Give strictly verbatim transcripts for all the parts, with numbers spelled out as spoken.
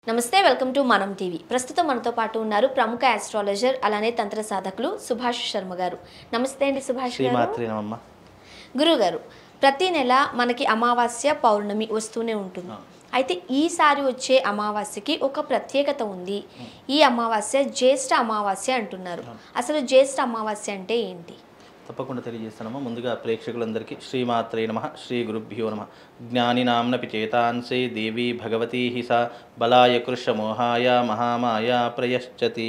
నమస్తే welcome to మనం TV ప్రస్తుతం మనతో పాటు ఉన్నారు ప్రముఖ ఆస్ట్రాలజర్ అలానే తంత్ర సాధకులు సుభాష్ శర్మ గారు. నమస్తే అండి సుభాష్ గారు. గురువు గారు, ప్రతి నెల మనకి అమావాస్య పౌర్ణమి వస్తూనే ఉంటుంది. అయితే ఈసారి వచ్చే అమావాస్యకి ఒక ప్రత్యేకత ఉంది. ఈ అమావాస్య జ్యేష్ఠ అమావాస్య అంటున్నారు. అసలు జ్యేష్ఠ అమావాస్య అంటే ఏంటి? తప్పకుండా తెలియజేస్తానమ్మా. ముందుగా ప్రేక్షకులందరికీ శ్రీమాత్రే నమః, శ్రీ గురుభ్యో నమః. జ్ఞానినాంనపి చేతాంసే దేవి భగవతీ హి సా బలాయ కృషమోహాయ మహామాయ ప్రయశ్చతి.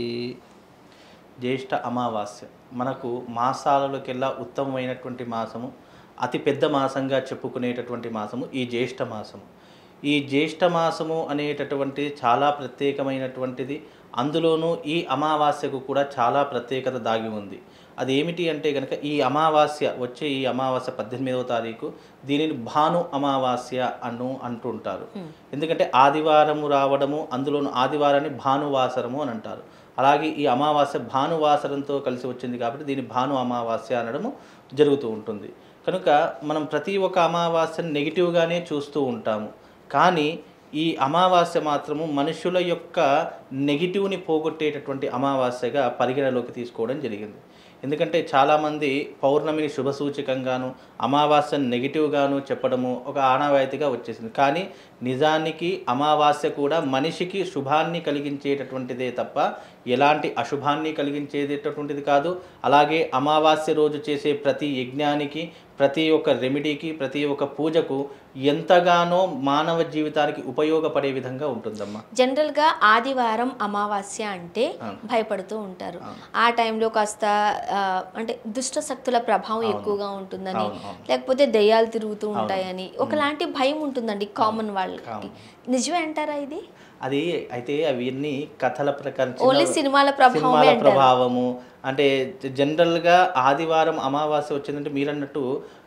జ్యేష్ఠ అమావాస్య మనకు మాసాలలోకెల్లా ఉత్తమమైనటువంటి మాసము, అతి పెద్ద మాసంగా చెప్పుకునేటటువంటి మాసము ఈ జ్యేష్ఠ మాసము. ఈ జ్యేష్ఠ మాసము అనేటటువంటి చాలా ప్రత్యేకమైనటువంటిది. అందులోనూ ఈ అమావాస్యకు కూడా చాలా ప్రత్యేకత దాగి ఉంది. అది ఏమిటి అంటే కనుక ఈ అమావాస్య వచ్చే ఈ అమావాస్య పద్దెనిమిదవ తారీఖు దీనిని భాను అమావాస్య అను అంటుంటారు. ఎందుకంటే ఆదివారము రావడము, అందులోనూ ఆదివారాన్ని భానువాసరము అని అంటారు. అలాగే ఈ అమావాస్య భానువాసరంతో కలిసి వచ్చింది కాబట్టి దీన్ని భాను అమావాస్య అనడము జరుగుతూ ఉంటుంది. కనుక మనం ప్రతి ఒక్క అమావాస్యను నెగిటివ్గానే చూస్తూ ఉంటాము. కానీ ఈ అమావాస్య మాత్రము మనుషుల యొక్క నెగిటివ్ని పోగొట్టేటటువంటి అమావాస్యగా పరిగణలోకి తీసుకోవడం జరిగింది. ఎందుకంటే చాలామంది పౌర్ణమిని శుభ సూచకంగాను అమావాస్యను నెగిటివ్గాను చెప్పడము ఒక ఆనవాయితీగా వచ్చేసింది. కానీ నిజానికి అమావాస్య కూడా మనిషికి శుభాన్ని కలిగించేటటువంటిదే తప్ప ఎలాంటి అశుభాన్ని కలిగించేటటువంటిది కాదు. అలాగే అమావాస్య రోజు చేసే ప్రతి యజ్ఞానికి, ప్రతి ఒక్క రెమెడీకి, ప్రతి ఒక్క పూజకు ఎంతగానో మానవ జీవితానికి ఉపయోగపడే విధంగా ఉంటుందమ్మా. జనరల్గా ఆదివారం అమావాస్య అంటే భయపడుతూ ఉంటారు. ఆ టైంలో కాస్త అంటే దుష్ట శక్తుల ప్రభావం ఎక్కువగా ఉంటుందని, లేకపోతే దెయ్యాలు తిరుగుతూ ఉంటాయని ఒకలాంటి భయం ఉంటుందండి కామన్ వాళ్ళకి. నిజమే అంటారా ఇది? అది అయితే అవన్నీ కథల ప్రకారం ఓన్లీ సినిమాల ప్రభావము. అంటే జనరల్గా ఆదివారం అమావాస్య వచ్చిందంటే మీరు అన్నట్టు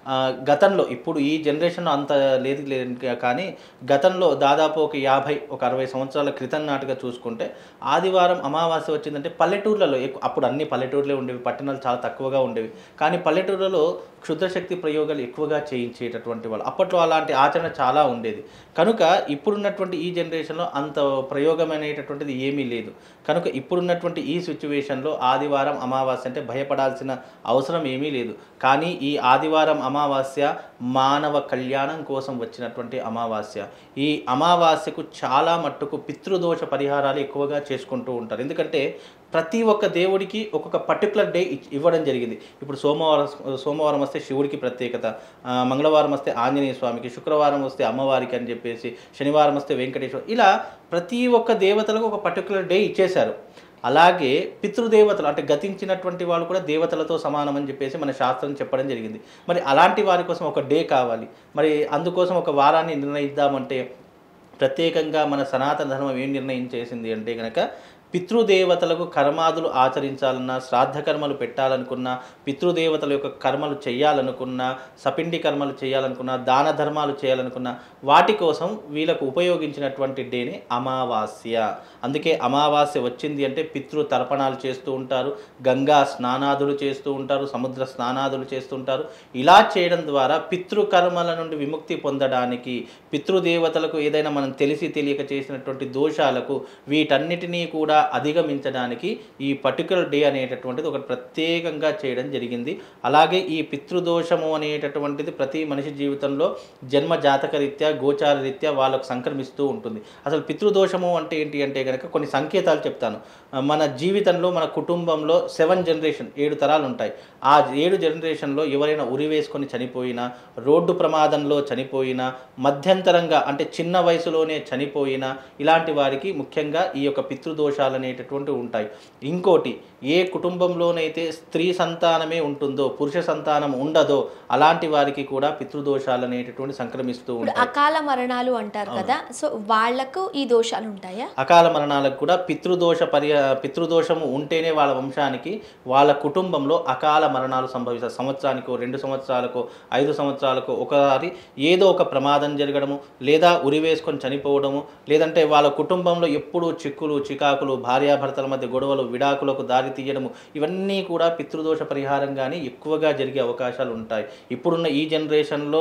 గతంలో, ఇప్పుడు ఈ జనరేషన్లో అంత లేదు లేదు కానీ గతంలో దాదాపు ఒక యాభై ఒక అరవై సంవత్సరాల క్రితం నాటుగా చూసుకుంటే ఆదివారం అమావాస్య వచ్చిందంటే పల్లెటూర్లలో ఎక్కువ, అప్పుడు అన్ని పల్లెటూర్లే ఉండేవి, పట్టణాలు చాలా తక్కువగా ఉండేవి. కానీ పల్లెటూర్లలో క్షుద్రశక్తి ప్రయోగాలు ఎక్కువగా చేయించేటటువంటి వాళ్ళు. అప్పట్లో అలాంటి ఆచరణ చాలా ఉండేది. కనుక ఇప్పుడున్నటువంటి ఈ జనరేషన్లో అంత ప్రయోగం అనేటటువంటిది ఏమీ లేదు. కనుక ఇప్పుడున్నటువంటి ఈ సిచ్యువేషన్లో ఆదివారం అమావాస్య అంటే భయపడాల్సిన అవసరం ఏమీ లేదు. కానీ ఈ ఆదివారం అమావాస్య మానవ కళ్యాణం కోసం వచ్చినటువంటి అమావాస్య. ఈ అమావాస్యకు చాలా మట్టుకు పితృదోష పరిహారాలు ఎక్కువగా చేసుకుంటూ ఉంటారు. ఎందుకంటే ప్రతి ఒక్క దేవుడికి ఒక్కొక్క పర్టికులర్ డే ఇవ్వడం జరిగింది. ఇప్పుడు సోమవారం సోమవారం వస్తే శివుడికి ప్రత్యేకత, మంగళవారం వస్తే ఆంజనేయ స్వామికి, శుక్రవారం వస్తే అమ్మవారికి అని చెప్పేసి, శనివారం వస్తే వెంకటేశ్వర, ఇలా ప్రతి ఒక్క దేవతలకు ఒక పర్టికులర్ డే ఇచ్చేశారు. అలాగే పితృదేవతలు అంటే గతించినటువంటి వాళ్ళు కూడా దేవతలతో సమానం అని చెప్పేసి మన శాస్త్రం చెప్పడం జరిగింది. మరి అలాంటి వారి కోసం ఒక డే కావాలి. మరి అందుకోసం ఒక వారాన్ని నిర్ణయిద్దామంటే ప్రత్యేకంగా మన సనాతన ధర్మం ఏం నిర్ణయం చేసింది అంటే కనుక పితృదేవతలకు కర్మాదులు ఆచరించాలన్నా, శ్రాద్ధ కర్మలు పెట్టాలనుకున్నా, పితృదేవతల యొక్క కర్మలు చేయాలనుకున్నా, సపిండి కర్మలు చేయాలనుకున్నా, దాన ధర్మాలు చేయాలనుకున్నా వాటి కోసం వీళ్ళకు ఉపయోగించినటువంటి డేనే అమావాస్య. అందుకే అమావాస్య వచ్చింది అంటే పితృ తర్పణాలు చేస్తూ ఉంటారు, గంగా స్నానాదులు చేస్తూ ఉంటారు, సముద్ర స్నానాదులు చేస్తుంటారు. ఇలా చేయడం ద్వారా పితృకర్మల నుండి విముక్తి పొందడానికి, పితృదేవతలకు ఏదైనా మనం తెలిసి తెలియక చేసినటువంటి దోషాలకు వీటన్నిటినీ కూడా అధిగమించడానికి ఈ పర్టికులర్ డే అనేటటువంటిది ఒకటి ప్రత్యేకంగా చేయడం జరిగింది. అలాగే ఈ పితృదోషము అనేటటువంటిది ప్రతి మనిషి జీవితంలో జన్మ జాతక రీత్యా, గోచార రీత్యా వాళ్ళకు సంక్రమిస్తూ ఉంటుంది. అసలు పితృదోషము అంటే ఏంటి అంటే కనుక కొన్ని సంకేతాలు చెప్తాను. మన జీవితంలో, మన కుటుంబంలో సెవెన్ జనరేషన్ ఏడు తరాలు ఉంటాయి. ఆ ఏడు జనరేషన్లో ఎవరైనా ఉరి వేసుకొని చనిపోయినా, రోడ్డు ప్రమాదంలో చనిపోయినా, మధ్యంతరంగా అంటే చిన్న వయసులోనే చనిపోయినా ఇలాంటి వారికి ముఖ్యంగా ఈ యొక్క పితృదోషాలు అనేటటువంటివి ఉంటాయి. ఇంకోటి, ఏ కుటుంబంలోనైతే స్త్రీ సంతానమే ఉంటుందో, పురుష సంతానం ఉండదో అలాంటి వారికి కూడా పితృదోషాలు అనేటటువంటి సంక్రమిస్తూ ఉంటాయి. అకాల మరణాలు అంటారు కదా, సో వాళ్ళకు ఈ దోషాలు ఉంటాయా? అకాల మరణాలకు కూడా పితృదోష పరి పితృదోషము ఉంటేనే వాళ్ళ వంశానికి, వాళ్ళ కుటుంబంలో అకాల మరణాలు సంభవిస్తాయి. సంవత్సరానికో, రెండు సంవత్సరాలకో, ఐదు సంవత్సరాలకో ఒకసారి ఏదో ఒక ప్రమాదం జరగడము, లేదా ఉరి వేసుకొని చనిపోవడము, లేదంటే వాళ్ళ కుటుంబంలో ఎప్పుడూ చిక్కులు చికాకులు భార్యాభర్తల మధ్య గొడవలు, విడాకులకు దారి తీయడము, ఇవన్నీ కూడా పితృదోష పరిహారంగానే ఎక్కువగా జరిగే అవకాశాలు ఉంటాయి. ఇప్పుడున్న ఈ జనరేషన్లో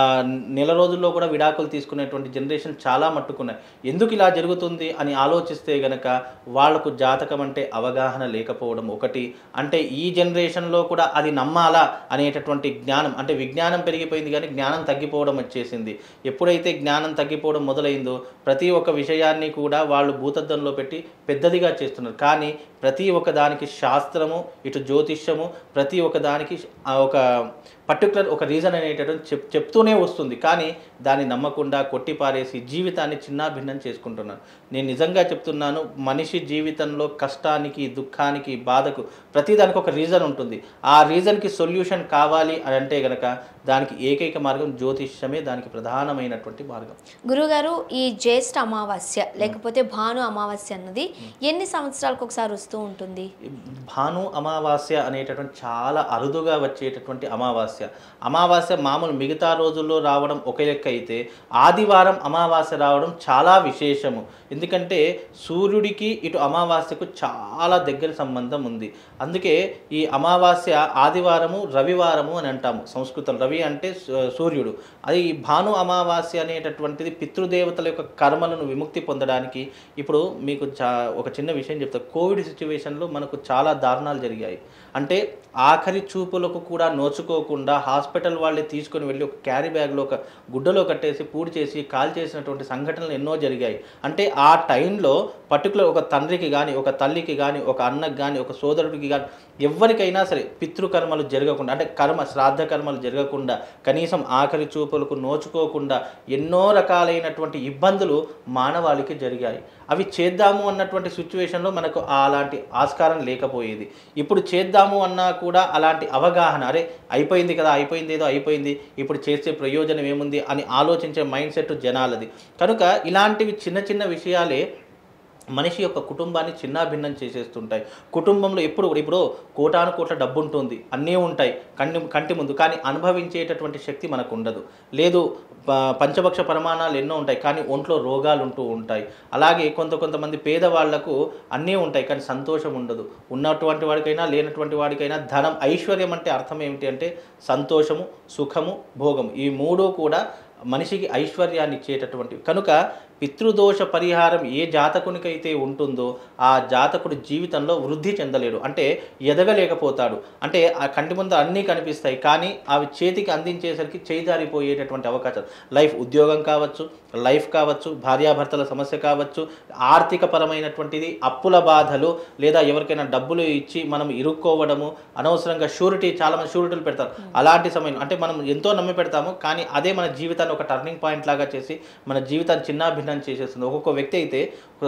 నెల రోజుల్లో కూడా విడాకులు తీసుకునేటువంటి జనరేషన్ చాలా మట్టుకున్నాయి. ఎందుకు ఇలా జరుగుతుంది అని ఆలోచిస్తే గనక వాళ్లకు జాతకం అంటే అవగాహన లేకపోవడం ఒకటి. అంటే ఈ జనరేషన్లో కూడా అది నమ్మాలా అనేటటువంటి జ్ఞానం, అంటే విజ్ఞానం పెరిగిపోయింది కానీ జ్ఞానం తగ్గిపోవడం వచ్చేసింది. ఎప్పుడైతే జ్ఞానం తగ్గిపోవడం మొదలైందో ప్రతి ఒక్క విషయాన్ని కూడా వాళ్ళు భూతద్దంలో పెట్టి పెద్దదిగా చేస్తున్నారు. కానీ ప్రతి ఒక్క దానికి శాస్త్రము, ఇటు జ్యోతిష్యము, ప్రతి ఒక్క దానికి ఒక పర్టికులర్ ఒక రీజన్ అనేటటువంటి చెప్ చెప్తూనే వస్తుంది. కానీ దాన్ని నమ్మకుండా కొట్టిపారేసి జీవితాన్ని చిన్నాభిన్నం చేసుకుంటున్నారు. నేను నిజంగా చెప్తున్నాను, మనిషి జీవితంలో కష్టానికి, దుఃఖానికి, బాధకు ప్రతిదానికి ఒక రీజన్ ఉంటుంది. ఆ రీజన్కి సొల్యూషన్ కావాలి అని అంటే గనక దానికి ఏకైక మార్గం జ్యోతిష్యమే దానికి ప్రధానమైనటువంటి మార్గం. గురుగారు, ఈ జ్యేష్ఠ అమావాస్య లేకపోతే భాను అమావాస్య అన్నది ఎన్ని సంవత్సరాలకు ఒకసారి వస్తూ ఉంటుంది? భాను అమావాస్య అనేటటువంటి చాలా అరుదుగా వచ్చేటటువంటి అమావాస్య. అమావాస్య మామూలు మిగతా రోజుల్లో రావడం ఒక లెక్క అయితే ఆదివారం అమావాస్య రావడం చాలా విశేషము. ఎందుకంటే సూర్యుడికి ఇటు అమావాస్యకు చాలా దగ్గర సంబంధం ఉంది. అందుకే ఈ అమావాస్య ఆదివారము, రవివారము అని అంటాము సంస్కృతం. రవి అంటే సూర్యుడు. అది భాను అమావాస్య అనేటటువంటిది పితృదేవతల యొక్క కర్మలను విముక్తి పొందడానికి. ఇప్పుడు మీకు చా ఒక చిన్న విషయం చెప్తా. కోవిడ్ సిచ్యువేషన్లో మనకు చాలా దారుణాలు జరిగాయి. అంటే ఆఖరి చూపులకు కూడా నోచుకోకుండా హాస్పిటల్ వాళ్ళే తీసుకొని వెళ్ళి ఒక క్యారీ బ్యాగ్లో ఒక గుడ్డలో కట్టేసి పూడి చేసి కాల్ చేసినటువంటి సంఘటనలు ఎన్నో జరిగాయి. అంటే ఆ టైంలో పర్టికులర్ ఒక తండ్రికి కానీ, ఒక తల్లికి కానీ, ఒక అన్నకి కానీ, ఒక సోదరుడికి కానీ, ఎవరికైనా సరే పితృకర్మలు జరగకుండా, అంటే కర్మ శ్రాద్ధ కర్మలు జరగకుండా, కనీసం ఆఖరి చూపులకు నోచుకోకుండా ఎన్నో రకాలైనటువంటి ఇబ్బందులు మానవాళికి జరిగాయి. అవి చేద్దాము అన్నటువంటి సిచ్యువేషన్లో మనకు అలాంటి ఆస్కారం లేకపోయేది. ఇప్పుడు చేద్దాము అన్నా కూడా అలాంటి అవగాహన, అరే అయిపోయింది కదా, అయిపోయింది ఏదో అయిపోయింది, ఇప్పుడు చేసే ప్రయోజనం ఏముంది అని ఆలోచించే మైండ్ సెట్ జనాలది. కనుక ఇలాంటివి చిన్న చిన్న విషయాలే మనిషి యొక్క కుటుంబాన్ని చిన్నాభిన్నం చేసేస్తుంటాయి. కుటుంబంలో ఎప్పుడు ఇప్పుడు కోటాను కోట్ల డబ్బు ఉంటుంది, అన్నీ ఉంటాయి కంటి కంటి ముందు, కానీ అనుభవించేటటువంటి శక్తి మనకు ఉండదు. లేదు పంచభక్ష ప్రమాణాలు ఎన్నో ఉంటాయి కానీ ఒంట్లో రోగాలు ఉంటూ ఉంటాయి. అలాగే కొంత కొంతమంది పేదవాళ్లకు అన్నీ ఉంటాయి కానీ సంతోషం ఉండదు. ఉన్నటువంటి వాడికైనా లేనటువంటి వాడికైనా ధనం, ఐశ్వర్యం అంటే అర్థం ఏమిటి అంటే సంతోషము, సుఖము, భోగము, ఈ మూడు కూడా మనిషికి ఐశ్వర్యాన్ని ఇచ్చేటటువంటివి. కనుక పితృదోష పరిహారం ఏ జాతకునికైతే ఉంటుందో ఆ జాతకుడు జీవితంలో వృద్ధి చెందలేడు, అంటే ఎదగలేకపోతాడు. అంటే ఆ కంటి ముందు అన్నీ కనిపిస్తాయి కానీ అవి చేతికి అందించేసరికి చేయిదారిపోయేటటువంటి అవకాశాలు, లైఫ్ ఉద్యోగం కావచ్చు, లైఫ్ కావచ్చు, భార్యాభర్తల సమస్య కావచ్చు, ఆర్థిక పరమైనటువంటిది, అప్పుల బాధలు, లేదా ఎవరికైనా డబ్బులు ఇచ్చి మనం ఇరుక్కోవడము, అనవసరంగా షూరిటీ, చాలామంది షూరిటీలు పెడతారు. అలాంటి సమయంలో అంటే మనం ఎంతో నమ్మి పెడతాము కానీ అదే మన జీవితాన్ని ఒక టర్నింగ్ పాయింట్ లాగా చేసి మన జీవితాన్ని చిన్నాభిన్నం చేసేస్తుంది. ఒక్కొక్క వ్యక్తి అయితే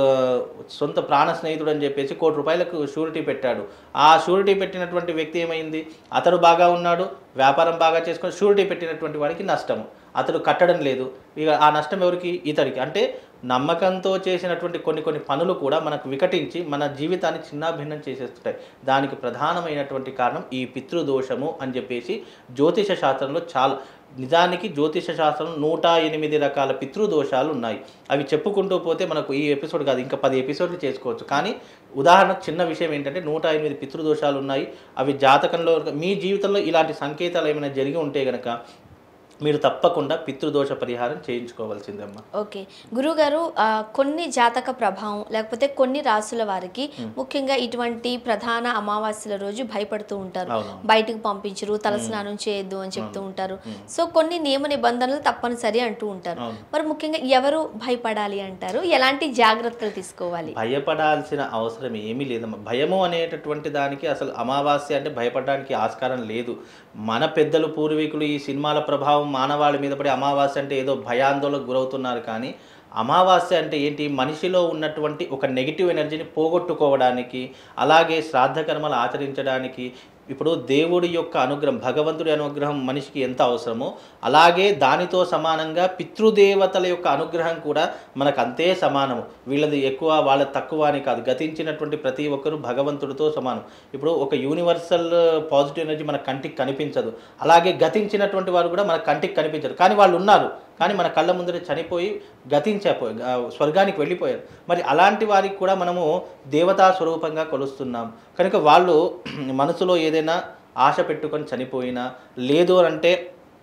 సొంత ప్రాణ స్నేహితుడు అని చెప్పేసి కోటి రూపాయలకు షూరిటీ పెట్టాడు. ఆ షూరిటీ పెట్టినటువంటి వ్యక్తి ఏమైంది, అతడు బాగా ఉన్నాడు, వ్యాపారం బాగా చేసుకొని షూరిటీ పెట్టినటువంటి వాడికి నష్టము, అతడు కట్టడం లేదు. ఇక ఆ నష్టం ఎవరికి, ఇతడికి. అంటే నమ్మకంతో చేసినటువంటి కొన్ని కొన్ని పనులు కూడా మనకు వికటించి మన జీవితాన్ని చిన్నాభిన్నం చేసేస్తుంటాయి. దానికి ప్రధానమైనటువంటి కారణం ఈ పితృదోషము అని చెప్పేసి జ్యోతిష శాస్త్రంలో చాలా, నిజానికి జ్యోతిష శాస్త్రం నూట ఎనిమిది రకాల పితృదోషాలు ఉన్నాయి. అవి చెప్పుకుంటూ పోతే మనకు ఈ ఎపిసోడ్ కాదు ఇంకా పది ఎపిసోడ్లు చేసుకోవచ్చు. కానీ ఉదాహరణ చిన్న విషయం ఏంటంటే నూట ఎనిమిది పితృదోషాలు ఉన్నాయి. అవి జాతకంలో మీ జీవితంలో ఇలాంటి సంకేతాలు ఏమైనా జరిగి ఉంటే కనుక మీరు తప్పకుండా పితృదోష పరిహారం చేయించుకోవాల్సిందమ్మా. ఓకే గురుగారు, కొన్ని జాతక ప్రభావం లేకపోతే కొన్ని రాసుల వారికి ముఖ్యంగా ఇటువంటి ప్రధాన అమావాస్యల రోజు భయపడుతూ ఉంటారు, బయటకు పంపించరు, తలస్నానం చేయొద్దు అని చెప్తూ ఉంటారు. సో కొన్ని నియమ నిబంధనలు తప్పనిసరి అంటూ ఉంటారు. మరి ముఖ్యంగా ఎవరు భయపడాలి అంటారు, ఎలాంటి జాగ్రత్తలు తీసుకోవాలి? భయపడాల్సిన అవసరం ఏమీ లేదమ్మా. భయము అనేటటువంటి దానికి అసలు అమావాస్య అంటే భయపడడానికి ఆస్కారం లేదు. మన పెద్దలు పూర్వీకులు ఈ సినిమాల ప్రభావం మానవాళి మీద పడి అమావాస్య అంటే ఏదో భయాందోళనకు గురవుతున్నారు. కానీ అమావాస్య అంటే ఏంటి, మనిషిలో ఉన్నటువంటి ఒక నెగిటివ్ ఎనర్జీని పోగొట్టుకోవడానికి, అలాగే శ్రాద్ధ కర్మలు ఆచరించడానికి. ఇప్పుడు దేవుడి యొక్క అనుగ్రహం, భగవంతుడి అనుగ్రహం మనిషికి ఎంత అవసరమో అలాగే దానితో సమానంగా పితృదేవతల యొక్క అనుగ్రహం కూడా మనకు అంతే సమానము. వీళ్ళది ఎక్కువ వాళ్ళ తక్కువ అని కాదు. గతించినటువంటి ప్రతి ఒక్కరూ భగవంతుడితో సమానం. ఇప్పుడు ఒక యూనివర్సల్ పాజిటివ్ ఎనర్జీ మన కంటికి కనిపించదు, అలాగే గతించినటువంటి వారు కూడా మన కంటికి కనిపించరు కానీ వాళ్ళు ఉన్నారు. కానీ మన కళ్ళ ముందర చనిపోయి గతించపో స్వర్గానికి వెళ్ళిపోయారు. మరి అలాంటి వారికి కూడా మనము దేవతా స్వరూపంగా కొలుస్తున్నాం కనుక వాళ్ళు మనసులో ఏదైనా ఆశ పెట్టుకొని చనిపోయినా, లేదు అంటే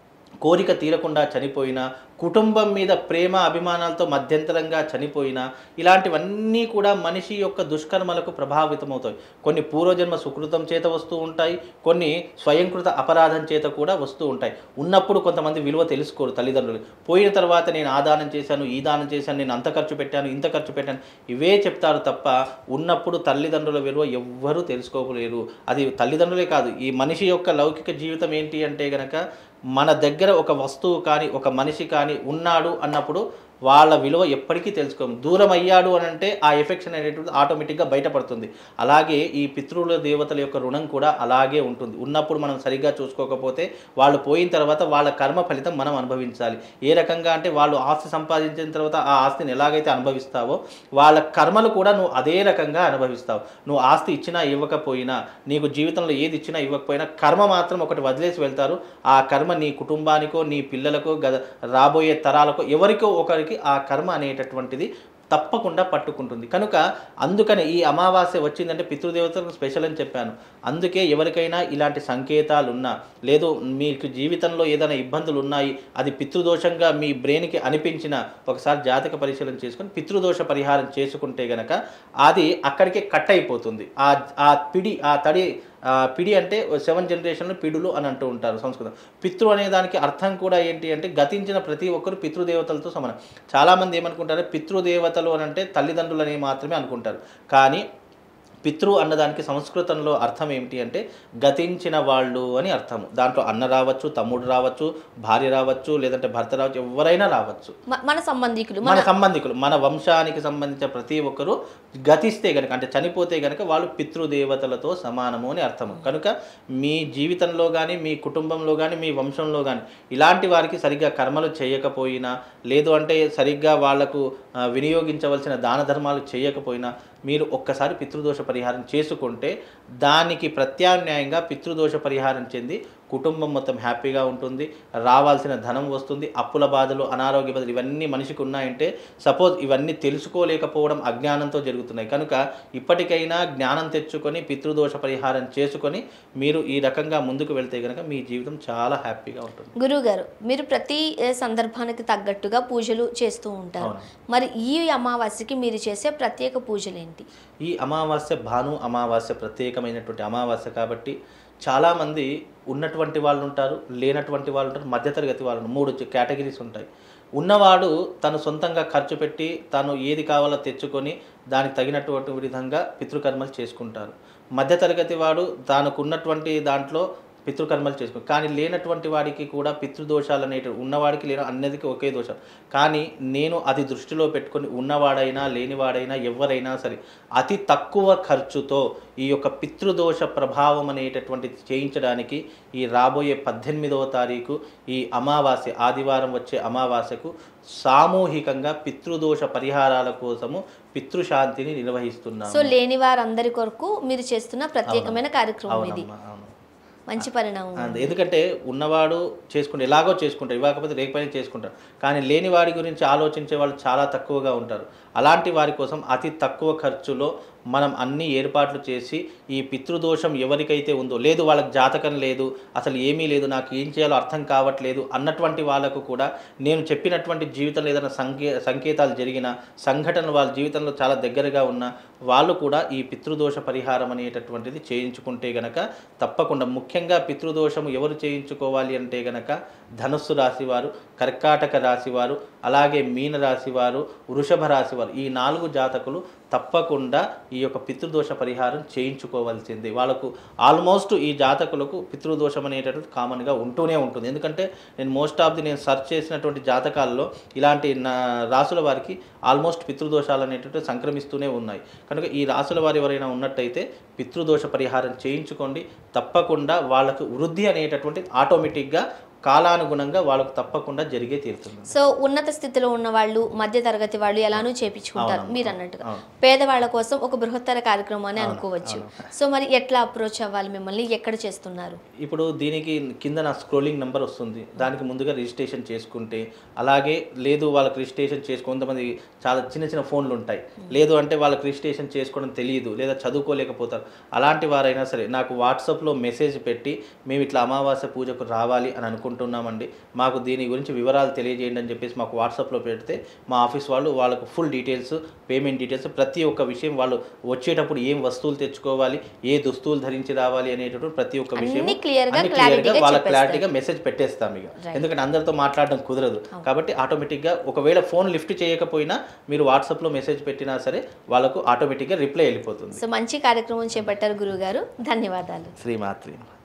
కోరిక తీరకుండా చనిపోయినా, కుటుంబం మీద ప్రేమ అభిమానాలతో మధ్యంతరంగా చనిపోయినా, ఇలాంటివన్నీ కూడా మనిషి యొక్క దుష్కర్మలకు ప్రభావితమవుతాయి. కొన్ని పూర్వజన్మ సుకృతం చేత వస్తూ ఉంటాయి, కొన్ని స్వయంకృత అపరాధం చేత కూడా వస్తూ ఉంటాయి. ఉన్నప్పుడు కొంతమంది విలువ తెలుసుకోరు తల్లిదండ్రులు. పోయిన తర్వాత నేను ఆ దానం చేశాను, ఈ దానం చేశాను, నేను అంత ఖర్చు పెట్టాను, ఇంత ఖర్చు పెట్టాను, ఇవే చెప్తారు తప్ప ఉన్నప్పుడు తల్లిదండ్రుల విలువ ఎవ్వరూ తెలుసుకోలేరు. అది తల్లిదండ్రులే కాదు, ఈ మనిషి యొక్క లౌకిక జీవితం ఏంటి అంటే గనక మన దగ్గర ఒక వస్తువు కానీ ఒక మనిషి కానీ ఉన్నాడు అన్నప్పుడు వాళ్ళ విలువ ఎప్పటికీ తెలుసుకోము. దూరం అయ్యాడు అని అంటే ఆ ఎఫెక్షన్ అనేటువంటిది ఆటోమేటిక్గా బయటపడుతుంది. అలాగే ఈ పితృల దేవతల యొక్క రుణం కూడా అలాగే ఉంటుంది. ఉన్నప్పుడు మనం సరిగ్గా చూసుకోకపోతే వాళ్ళు పోయిన తర్వాత వాళ్ళ కర్మ ఫలితం మనం అనుభవించాలి. ఏ రకంగా అంటే వాళ్ళు ఆస్తి సంపాదించిన తర్వాత ఆ ఆస్తిని ఎలాగైతే అనుభవిస్తావో వాళ్ళ కర్మలు కూడా నువ్వు అదే రకంగా అనుభవిస్తావు. నువ్వు ఆస్తి ఇచ్చినా ఇవ్వకపోయినా, నీకు జీవితంలో ఏది ఇచ్చినా ఇవ్వకపోయినా కర్మ మాత్రం ఒకటి వదిలేసి వెళ్తారు. ఆ కర్మ నీ కుటుంబానికో, నీ పిల్లలకో, గద రాబోయే తరాలకో, ఎవరికో ఒకరికి ఆ కర్మ అనేటటువంటిది తప్పకుండా పట్టుకుంటుంది. కనుక అందుకని ఈ అమావాస్య వచ్చిందంటే పితృదేవతలకు స్పెషల్ అని చెప్పాను. అందుకే ఎవరికైనా ఇలాంటి సంకేతాలు ఉన్నా, లేదు మీకు జీవితంలో ఏదైనా ఇబ్బందులు ఉన్నాయి, అది పితృదోషంగా మీ బ్రెయిన్కి అనిపించిన ఒకసారి జాతక పరిశీలన చేసుకొని పితృదోష పరిహారం చేసుకుంటే గనక అది అక్కడికే కట్ అయిపోతుంది. ఆ ఆ పిడి ఆ తడి పిడి అంటే సెవెన్ జనరేషన్లో పిడులు అని అంటూ ఉంటారు సంస్కృతం. పితృ అనే దానికి అర్థం కూడా ఏంటి అంటే గతించిన ప్రతి ఒక్కరు పితృదేవతలతో సమానం. చాలామంది ఏమనుకుంటారు, పితృదేవతలు అని అంటే తల్లిదండ్రులని మాత్రమే అనుకుంటారు. కానీ పితృ అన్నదానికి సంస్కృతంలో అర్థం ఏమిటి అంటే గతించిన వాళ్ళు అని అర్థము. దాంట్లో అన్న రావచ్చు, తమ్ముడు రావచ్చు, భార్య రావచ్చు, లేదంటే భర్త రావచ్చు, ఎవరైనా రావచ్చు. మన సంబంధికులు మన సంబంధికులు మన వంశానికి సంబంధించిన ప్రతి ఒక్కరు గతిస్తే గనక అంటే చనిపోతే గనక వాళ్ళు పితృదేవతలతో సమానము అని అర్థము. కనుక మీ జీవితంలో కానీ, మీ కుటుంబంలో కానీ, మీ వంశంలో కానీ ఇలాంటి వారికి సరిగ్గా కర్మలు చేయకపోయినా, లేదు అంటే సరిగ్గా వాళ్లకు వినియోగించవలసిన దాన ధర్మాలు చేయకపోయినా మీరు ఒక్కసారి పితృదోష పరిహారం చేసుకుంటే దానికి ప్రత్యామ్నాయంగా పితృదోష పరిహారం చెంది కుటుంబం మొత్తం హ్యాపీగా ఉంటుంది, రావాల్సిన ధనం వస్తుంది, అప్పుల బాధలు, అనారోగ్య బాధలు ఇవన్నీ మనిషికి ఉన్నాయంటే సపోజ్ ఇవన్నీ తెలుసుకోలేకపోవడం అజ్ఞానంతో జరుగుతున్నాయి. కనుక ఇప్పటికైనా జ్ఞానం తెచ్చుకొని పితృదోష పరిహారం చేసుకొని మీరు ఈ రకంగా ముందుకు వెళ్తే కనుక మీ జీవితం చాలా హ్యాపీగా ఉంటుంది. గురువుగారు, మీరు ప్రతి సందర్భానికి తగ్గట్టుగా పూజలు చేస్తూ ఉంటారు. మరి ఈ అమావాస్యకి మీరు చేసే ప్రత్యేక పూజలు ఏంటి? ఈ అమావాస్య భాను అమావాస్య ప్రత్యేకమైనటువంటి అమావాస్య కాబట్టి చాలామంది ఉన్నటువంటి వాళ్ళు ఉంటారు, లేనటువంటి వాళ్ళు ఉంటారు, మధ్యతరగతి వాళ్ళు, మూడు కేటగిరీస్ ఉంటాయి. ఉన్నవాడు తను సొంతంగా ఖర్చు పెట్టి తాను ఏది కావాలో తెచ్చుకొని దానికి తగినటువంటి విధంగా పితృకర్మలు చేసుకుంటారు. మధ్యతరగతి వాడు తానుకున్నటువంటి దాంట్లో పితృకర్మలు చేసుకో. కానీ లేనటువంటి వాడికి కూడా పితృదోషాలు అనేటివి, ఉన్నవాడికి లేని అన్నిటికీ ఒకే దోషం. కానీ నేను అది దృష్టిలో పెట్టుకొని ఉన్నవాడైనా లేనివాడైనా ఎవరైనా సరే అతి తక్కువ ఖర్చుతో ఈ యొక్క పితృదోష ప్రభావం అనేటటువంటిది చేయించడానికి ఈ రాబోయే పద్దెనిమిదవ తారీఖు ఈ అమావాస్య ఆదివారం వచ్చే అమావాస్యకు సామూహికంగా పితృదోష పరిహారాల కోసము పితృశాంతిని నిర్వహిస్తున్నాము. సో లేని వారందరి కొరకు మీరు చేస్తున్న ప్రత్యేకమైన కార్యక్రమం ఇది. మంచి పరిణామం. ఎందుకంటే ఉన్నవాడు చేసుకుంటే ఎలాగో చేసుకుంటారు, ఇవ్వకపోతే రేపైనా చేసుకుంటారు. కానీ లేని వాడి గురించి ఆలోచించే వాళ్ళు చాలా తక్కువగా ఉంటారు. అలాంటి వారి కోసం అతి తక్కువ ఖర్చులో మనం అన్ని ఏర్పాట్లు చేసి ఈ పితృదోషం ఎవరికైతే ఉందో, లేదు వాళ్ళకి జాతకం లేదు, అసలు ఏమీ లేదు, నాకు ఏం చేయాలో అర్థం కావట్లేదు అన్నటువంటి వాళ్ళకు కూడా నేను చెప్పినటువంటి జీవితంలో ఏదైనా సంకే సంకేతాలు జరిగిన సంఘటనలు వాళ్ళ జీవితంలో చాలా దగ్గరగా ఉన్న వాళ్ళు కూడా ఈ పితృదోష పరిహారం అనేటటువంటిది చేయించుకుంటే గనక తప్పకుండా, ముఖ్యంగా పితృదోషము ఎవరు చేయించుకోవాలి అంటే గనక ధనుస్సు రాశివారు, కర్కాటక రాశివారు, అలాగే మీన రాశివారు, వృషభ రాశివారు, ఈ నాలుగు జాతకులు తప్పకుండా ఈ యొక్క పితృదోష పరిహారం చేయించుకోవాల్సింది. వాళ్ళకు ఆల్మోస్ట్ ఈ జాతకులకు పితృదోషం అనేటటువంటి కామన్గా ఉంటూనే ఉంటుంది. ఎందుకంటే నేను మోస్ట్ ఆఫ్ ది నేను సెర్చ్ చేసినటువంటి జాతకాల్లో ఇలాంటి నా రాసుల వారికి ఆల్మోస్ట్ పితృదోషాలు అనేటటువంటి సంక్రమిస్తూనే ఉన్నాయి. కనుక ఈ రాసుల వారు ఎవరైనా ఉన్నట్టయితే పితృదోష పరిహారం చేయించుకోండి. తప్పకుండా వాళ్ళకు వృద్ధి అనేటటువంటి ఆటోమేటిక్గా కాలానుగుణంగా వాళ్ళకు తప్పకుండా జరిగే తీరుతుంది. సో ఉన్నత స్థితిలో ఉన్న వాళ్ళు, మధ్య తరగతి వాళ్ళు ఎలానూ చేపించుకుంటారు మీరు అన్నట్టుగా. పేదవాళ్ళ కోసం ఒక బృహత్తర కార్యక్రమాన్ని అనుకోవచ్చు. సో మరి ఎట్లా అప్రోచ్ అవ్వాలి, మిమ్మల్ని ఎక్కడ చేస్తున్నారు? ఇప్పుడు దీనికి కింద నా స్క్రోలింగ్ నెంబర్ వస్తుంది, దానికి ముందుగా రిజిస్ట్రేషన్ చేసుకుంటే, అలాగే లేదు వాళ్ళకి రిజిస్ట్రేషన్ చేసుకో, కొంతమంది చాలా చిన్న చిన్న ఫోన్లు ఉంటాయి, లేదు అంటే వాళ్ళకి రిజిస్ట్రేషన్ చేసుకోవడం తెలియదు లేదా చదువుకోలేకపోతారు, అలాంటి వారైనా సరే నాకు వాట్సాప్లో మెసేజ్ పెట్టి మేము ఇట్లా అమావాస్య పూజకు రావాలి అని అనుకుంటున్నామండి, మాకు దీని గురించి వివరాలు తెలియజేయండి అని చెప్పేసి మాకు వాట్సాప్లో పెడితే మా ఆఫీస్ వాళ్ళు వాళ్ళకు ఫుల్ డీటెయిల్స్, పేమెంట్ డీటెయిల్స్, ప్రతి ఒక్క విషయం, వాళ్ళు వచ్చేటప్పుడు ఏం వస్తువులు తెచ్చుకోవాలి, ఏ దుస్తువులు ధరించి రావాలి అనేటటువంటి ప్రతి ఒక్క విషయం వాళ్ళ క్లారిటీగా మెసేజ్ పెట్టేస్తాం. ఇక ఎందుకంటే అందరితో మాట్లాడడం కుదరదు కాబట్టి ఆటోమేటిక్గా ఒకవేళ ఫోన్ లిఫ్ట్ చేయకపోయినా మీరు వాట్సాప్లో మెసేజ్ పెట్టినా సరే వాళ్ళకు ఆటోమేటిక్గా రిప్లై వెళ్ళిపోతుంది. సో మంచి కార్యక్రమం చేపట్టారు గురువు గారు, ధన్యవాదాలు. శ్రీమాత్రి.